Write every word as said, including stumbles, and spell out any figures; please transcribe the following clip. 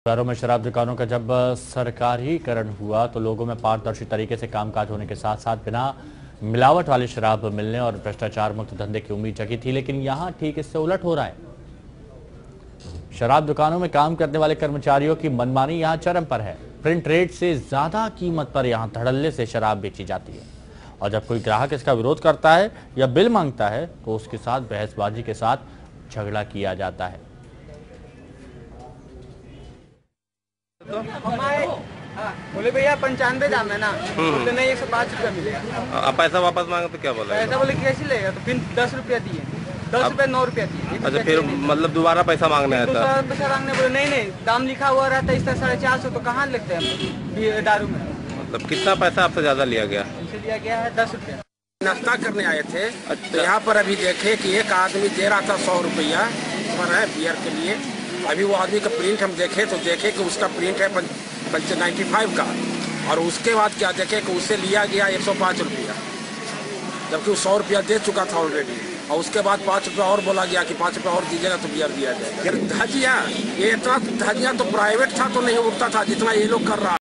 शहरों में शराब दुकानों का जब सरकारीकरण हुआ तो लोगों में पारदर्शी तरीके से कामकाज होने के साथ साथ बिना मिलावट वाली शराब मिलने और भ्रष्टाचार मुक्त धंधे की उम्मीद जगी थी, लेकिन यहां ठीक इससे उलट हो रहा है। शराब दुकानों में काम करने वाले कर्मचारियों की मनमानी यहां चरम पर है। प्रिंट रेट से ज्यादा कीमत पर यहां धड़ल्ले से शराब बेची जाती है और जब कोई ग्राहक इसका विरोध करता है या बिल मांगता है तो उसके साथ बहसबाजी के साथ झगड़ा किया जाता है। तो हमारे बोले भैया पंचानवे दाम है ना, बोले नहीं एक सौ पाँच रुपया मिलेगा। आप पैसा वापस मांगे तो क्या बोला? पैसा बोले कैसे लेगा, तो फिर दस रुपया दिए, दस रुपया नौ रुपया दिए। अच्छा, फिर मतलब दोबारा पैसा मांगने आया था? पैसा मांगने बोले नहीं नहीं दाम लिखा हुआ रहता है इस तरह साढ़े चार सौ, तो कहाँ लिखते हैं दारू में। मतलब कितना पैसा आपसे ज्यादा लिया गया? हमसे लिया गया है दस रुपया। नाश्ता करने आए थे। अच्छा। तो यहाँ पर अभी देखे कि एक आदमी दे रहा था सौ रुपया पर है बियर के लिए। अभी वो आदमी का प्रिंट हम देखे तो देखे कि उसका प्रिंट है पंच नाइन्टी फाइव का, और उसके बाद क्या देखे कि उससे लिया गया एक सौ पाँच रुपया, जबकि वो सौ रुपया दे चुका था ऑलरेडी। और उसके बाद पाँच रुपया और बोला गया कि पाँच रुपया और दीजिएगा तो बियर दिया जाएगा। धजिया ये इतना धजिया तो प्राइवेट था तो नहीं उठता था जितना ये लोग कर रहा।